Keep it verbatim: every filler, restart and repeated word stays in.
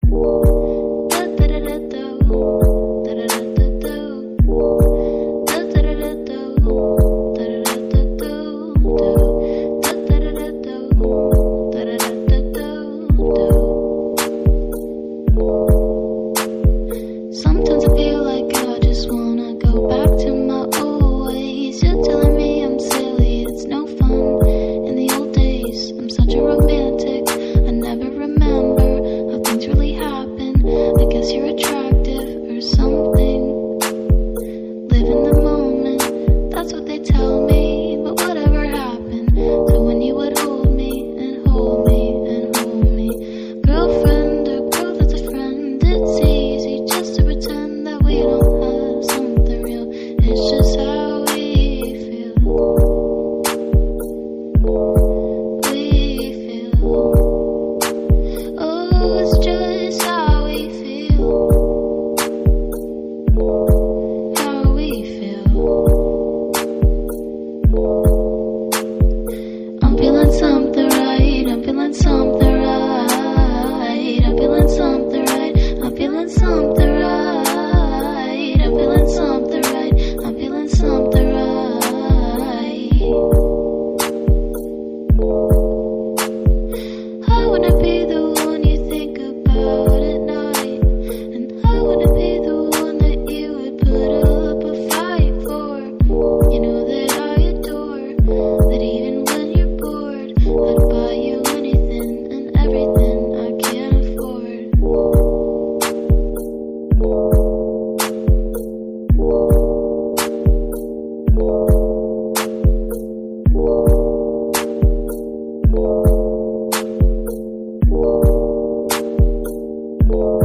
Sometimes I feel like I just wanna go back to my old ways. You're telling me I'm silly, it's no fun. In the old days, I'm such a romantic. I never remember how things really happen. I guess you're attractive or something. Live in the moment, that's what they tell me. But whatever happened to when you would hold me and hold me and hold me? Girlfriend or girl that's a friend, it's easy just to pretend that we don't have something real. It's just how we feel. We feel. Oh, it's just how we feel. How we feel. I'm feeling something right. I'm feeling something right. I'm feeling something right. I'm feeling something right. I'm feeling something right. I'm feeling something right. I wanna be the one you think about at night, and I wanna be the one that you would put up a fight for. You know that I adore, that even when you're bored, I'd buy you anything and everything I can't afford. Thank you.